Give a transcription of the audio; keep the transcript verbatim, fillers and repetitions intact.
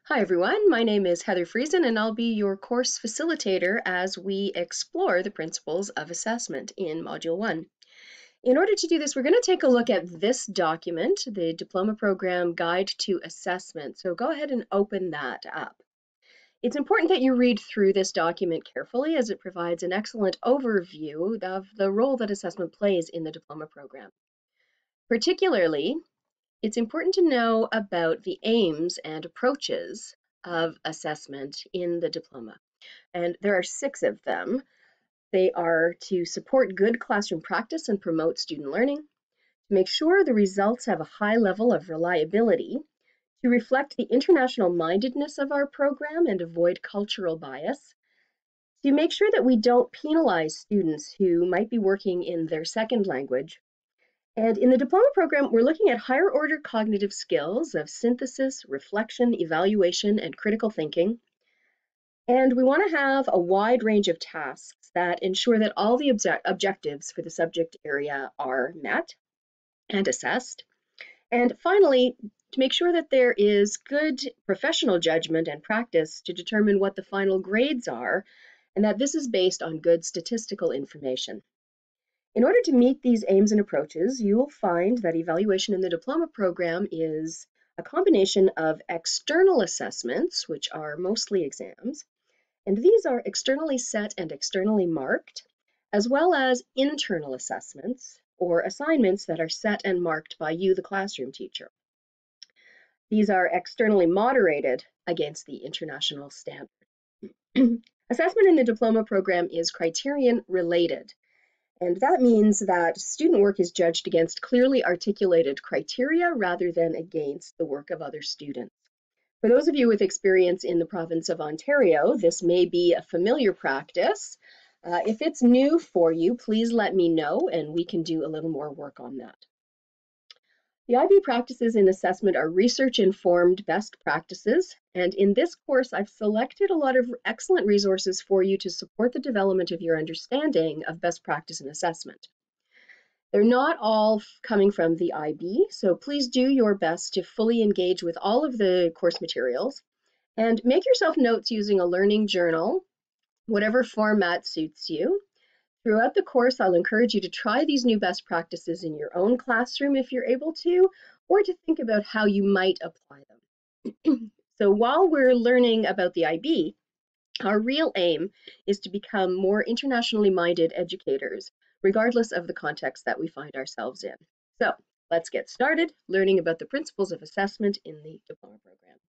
Hi everyone, my name is Heather Friesen and I'll be your course facilitator as we explore the principles of assessment in Module one. In order to do this, we're going to take a look at this document, the Diploma Program Guide to Assessment. So go ahead and open that up. It's important that you read through this document carefully as it provides an excellent overview of the role that assessment plays in the diploma program. Particularly, it's important to know about the aims and approaches of assessment in the diploma. And there are six of them. They are to support good classroom practice and promote student learning, to make sure the results have a high level of reliability, to reflect the international mindedness of our program and avoid cultural bias, to make sure that we don't penalize students who might be working in their second language. And in the diploma program, we're looking at higher order cognitive skills of synthesis, reflection, evaluation, and critical thinking. And we want to have a wide range of tasks that ensure that all the obje objectives for the subject area are met and assessed. And finally, to make sure that there is good professional judgment and practice to determine what the final grades are, and that this is based on good statistical information. In order to meet these aims and approaches, you will find that evaluation in the diploma program is a combination of external assessments, which are mostly exams, and these are externally set and externally marked, as well as internal assessments or assignments that are set and marked by you, the classroom teacher. These are externally moderated against the international standard. Assessment in the diploma program is criterion related. And that means that student work is judged against clearly articulated criteria rather than against the work of other students. For those of you with experience in the province of Ontario, this may be a familiar practice. Uh, if it's new for you, please let me know and we can do a little more work on that. The I B practices in assessment are research-informed best practices, and in this course I've selected a lot of excellent resources for you to support the development of your understanding of best practice in assessment. They're not all coming from the I B, so please do your best to fully engage with all of the course materials, and make yourself notes using a learning journal, whatever format suits you. Throughout the course, I'll encourage you to try these new best practices in your own classroom if you're able to, or to think about how you might apply them. So while we're learning about the I B, our real aim is to become more internationally minded educators, regardless of the context that we find ourselves in. So let's get started learning about the principles of assessment in the diploma program.